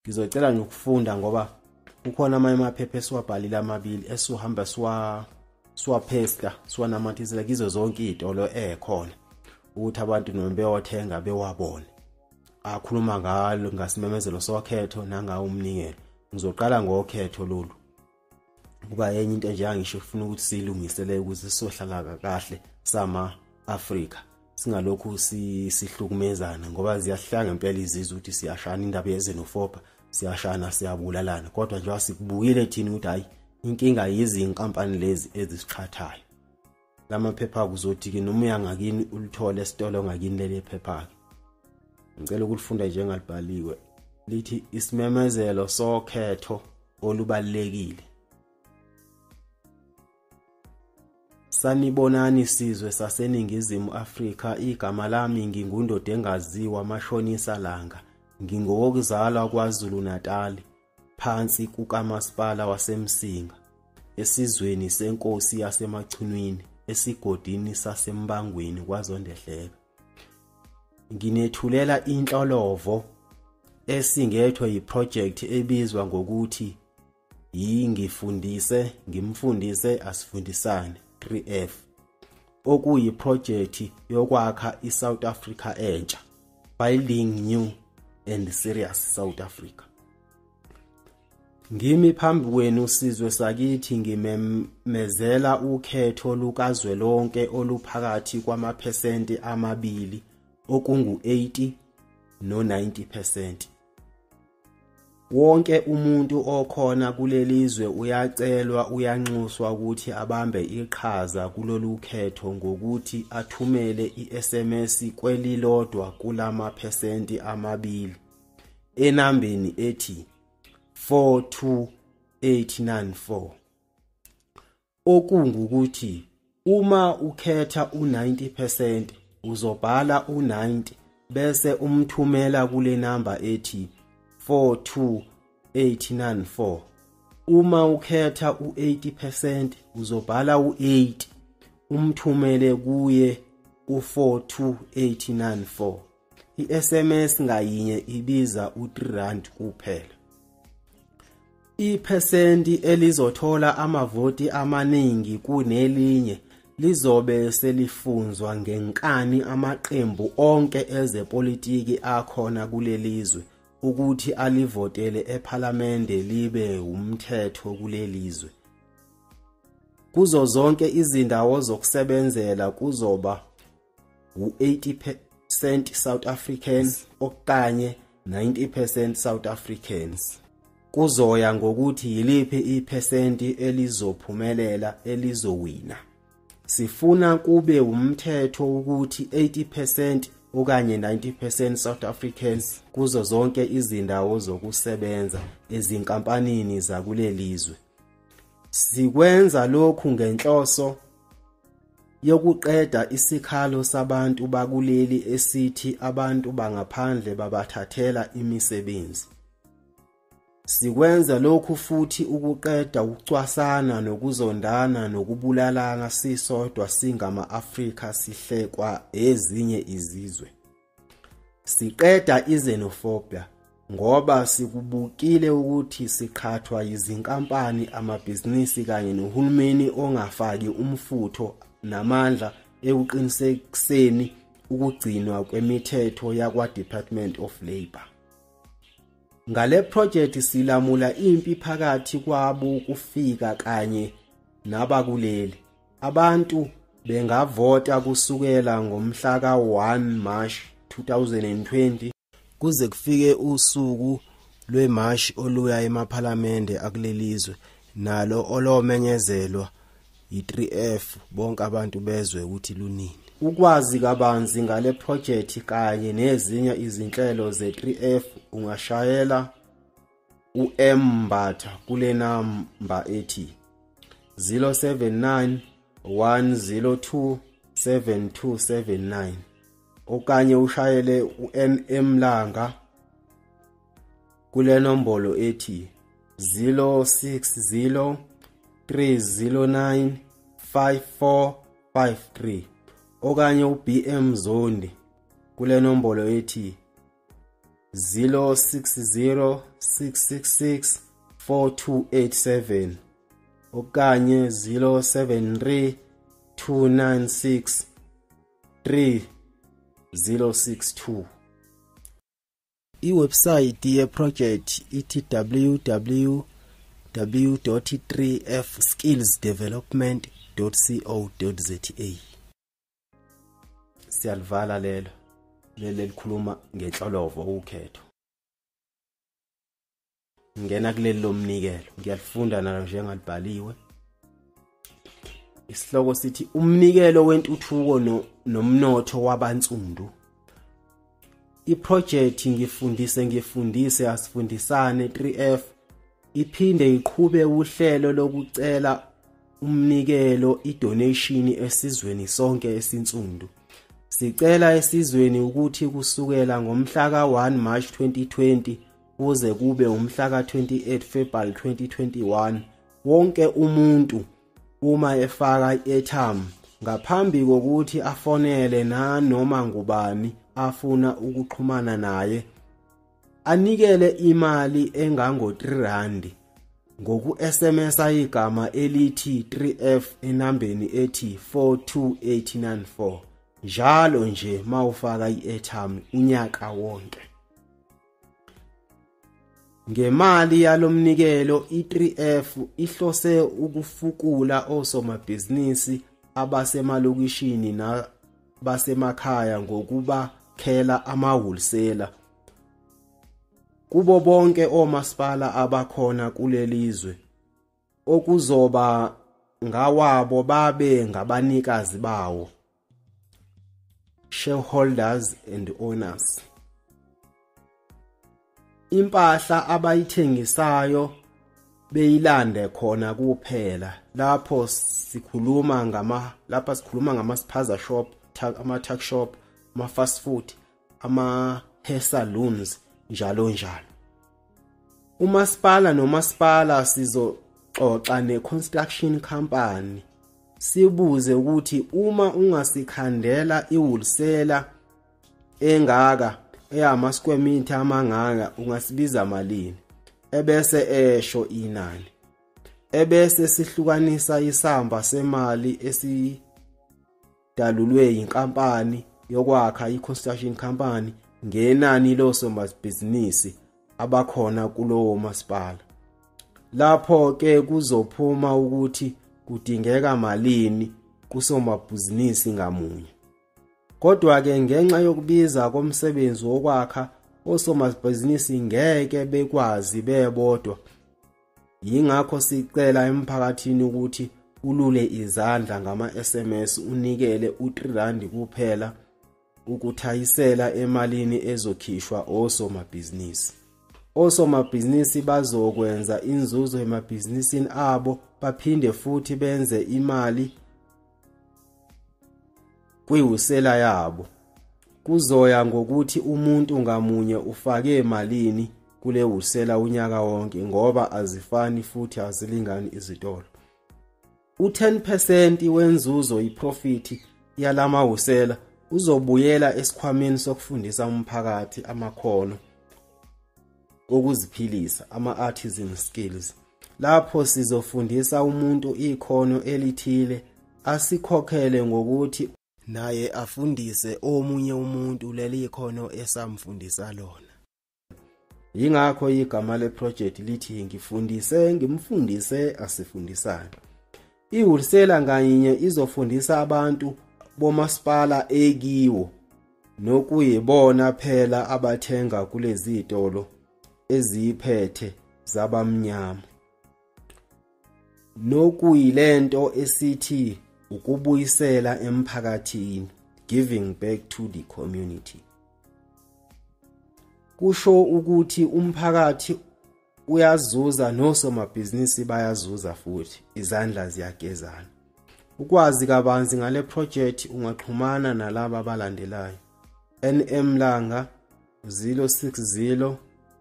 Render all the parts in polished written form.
ngizocela nokufunda ngoba kukhona amanye amaphepha esiwabhalile amabili esuhamba siwaphesta siwanamathisela kizo zonke izitolo ekhona ukuthi abantu noma beyothenga bewabone. Akhuluma ngalo ngasimemezelo sokhetho nangawo umnikelo. Ngizoqala ngokhetho lolu kuba yenye into nje angisho ufuna ukuthi silungisele ukuze sizohlala kahle sama Africa singalokhu sihlukumezana ngoba ziyahlanga impela izizwe ukuthi siyashana indaba yezenofoba siyashana siyabulalana kodwa nje asikubukile thina ukuthi hayi inkinga yizinkampani lezi ezisiqhathayo. Lamaphepha kuzothi ke noma uyangakini ulithole esitolo ngakini leli phepha ke ngicela ukulifunda njengalibhaliwe lithi isimemezelo sokhetho olubalekile. Sanibonani sizwe saseningizimu Afrika, igama lami ngingundoda engaziwa Mashonisa Langa, ngingowokuzalwa kwaZulu Natal phansi kukamasipala waseMsinga esizweni senkosi yasemachunwini esigodini sasembangweni kwaZondehleka. Nginethulela inhlolovo esingethwe yiproject ebizwa ngokuthi ngifundise ngimfundise asifundisane 3F okuyiproject yokwakha iSouth Africa entsha, building new and serious South Africa. Ngimi phambi kwenu sizwe sakithi ngimemezela ukhetho lukazwelonke oluphakathi kwamaphesenti amabili okungu-80 no-90%. Wonke umuntu okhona kulelizwe uyacelwa uyanxuswa ukuthi abambe iqhaza kulolu khetho ngokuthi athumele iSMS kwelilodwa kulamaphesenti amabili enambeni ethi 42894 okungukuthi uma ukhetha u90% uzobhala u90 bese umthumela kule namba ethi 42894. Uma ukhetha u80% uzobhala u8 umthumele kuye u42894. iSMS ngayinye ibiza u3 kuphela. Iphesenti elizothola amavoti amaningi kunelinye lizobe selifunzwa ngenkani amaqembu onke ezepolitiki akhona kulelizwe ukuthi alivotele ePhalamende libe umthetho kulelizwe. Kuzo zonke izindawo zokusebenzela kuzoba u80% South Africans okanye 90% South Africans. Kuzoya ngokuthi yiliphi iphesenti elizophumelela elizowina. Sifuna kube umthetho ukuthi 80% okanye 90% South Africans kuzo zonke izindawo zokusebenza ezinkampanini zakulelizwe. Sikwenza lokhu ngenhloso yokuqeda isikhalo sabantu bakuleli esithi abantu bangaphandle babathathela imisebenzi. Sikwenza lokhu futhi ukuqeda ukucwasana nokuzondana nokubulalana sisodwa singama-Afrika sihlekwa ezinye izizwe. Siqeda izenofobia ngoba sikubukile ukuthi siqhathwa yizinkampani, amabhizinisi kanye nohulumeni ongafaki umfutho namandla ekuqinisekiseni ukugcinwa kwemithetho yakwa Department of Labour. Ngale project silamula impi phakathi kwabo kufika kanye nabakuleli. Abantu bengavota kusukela ngomhla ka1 March 2020 kuze kufike usuku lweMarch oluya eMaphalamende akulelizwe nalo olomenyezelwa yi3F bonke abantu bezwe ukuthi lunini. Ukwazi kabanzi ngale project kanye nezinye izinhlelo ze3F ungashayela uMbatha kule namba ethi 079 102 7279 okanye ushayele uNM Langa kule nombolo ethi 060 309 5453 okanye uBM Zondi kule nombolo ethi 060 666 4287 okanye 073 296 3062. Iwebsite yeproject ithi www.3fskillsdevelopment.co.za. Siyalivala lelo likhuluma ngenhlolovo ukhetho. Ngena kuleli lomnikelo ngiyalifunda nalo njengalibhaliwe. Isihloko sithi umnikelo wentuthuko nomnotho wabansundu. Iproject ngifundise asifundisane 3F iphinde iqhube uhlelo lokucela umnikelo idonation esizweni sonke esinsundu. Sicela esizweni ukuthi kusukela ngomhla ka1 March 2020 kuze kube umhla ka28 February 2021 wonke umuntu uma efaka i-airtime ngaphambi kokuthi afonele noma ngubani afuna ukuxhumana naye anikele imali engango R3 ngoku SMS igama elithi 3F enambeni ethi 42894 njalo nje mawufaka i-airtime unyaka wonke. Ngemali yalomnikelo i3F ihlose ukufukula osomabhizinisi abasemalokishini nabasemakhaya ngokubakhela amawholesaler kubo bonke omasipala abakhona kulelizwe okuzoba ngawabo babe ngabanikazi bawo, shareholders and owners. Impahla abayithengisayo beyilande khona kuphela lapho sikhuluma ngama-spaza shop, ama-tuck shop, ama-fast food, ama-hair salons njalo njalo. Umasipala nomasipala sizoxoxa ne-construction company sibuze ukuthi uma ungasikhandela iwholesaler engaka eyama square meter amangaka ungasibiza malini, ebese esho inani, ebese sihlukanisa isamba semali esidalulwe inkampani yokwakha i-construction company ngenani losomabhizinisi abakhona kulowo masipala. Lapho ke kuzophuma ukuthi kudingeka malini kusomabhizinisi ngamunye. Kodwa ke ngenxa yokubiza komsebenzi wokwakha osomabhizinisi ngeke bekwazi bebodwa. Yingakho sicela emphakathini ukuthi ulule izandla ngama-SMS unikele u3 kuphela ukuthayisela emalini ezokhishwa osomabhizinisi. Osomabhizinisi bazokwenza inzuzo emabhizinisini abo baphinde futhi benze imali kwiwholesaler yabo. Kuzoya ngokuthi umuntu ngamunye ufake malini kule wholesaler unyaka wonke ngoba azifani futhi azilingani izitolo. U10% wenzuzo iprofit yalama wholesaler uzobuyela esikhwameni sokufundisa umphakathi amakhono okuziphilisa, ama-artisan skills. Lapho sizofundisa umuntu ikhono elithile asikhokhele ngokuthi naye afundise omunye umuntu leli khono esamfundisa lona. Yingakho igama leproject lithi ngimfundise asifundisane. Iwholesaler ngayinye izofundisa abantu bomasipala ekiwo nokuyibona phela abathenga kulezi zitolo eziphethe zabamnyama. Nokuyilento esithi ukubuyisela emphakathini, giving back to the community. Kusho ukuthi umphakathi uyazuza nosomabhizinisi bayazuza futhi izandla ziyagezana. Ukwazi kabanzi ngale project ungaxhumana nalabo abalandelayo: NM Langa 060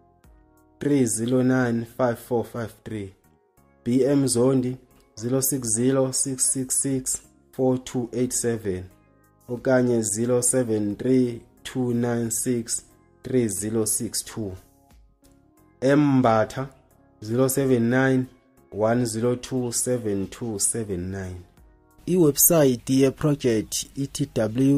309 5453, BM Zondi 060 666 4287 okanye 073 296 3062, Mbatha 079 102 7279. Iwebsite yeproject ithi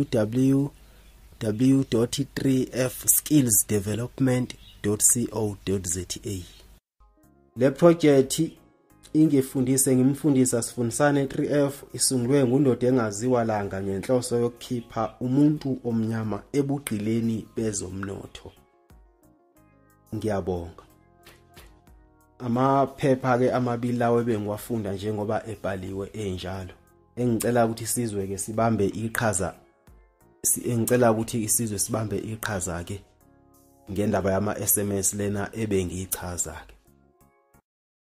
www.3fskillsdevelopment.co.za. Le project ngimfundisa sifundisane 3F isungulwe nguNdoda engaziwa langa ngenhloso yokukhipha umuntu omnyama ebugqileni bezomnotho. Ngiyabonga. Amaphepha ke amabili lawo bengiwafunda njengoba ebhaliwe enjalo. Engicela ukuthi isizwe ke sibambe iqhaza. Engicela ukuthi isizwe sibambe iqhaza ke ngendaba yama SMS lena ebengiyichaza ke.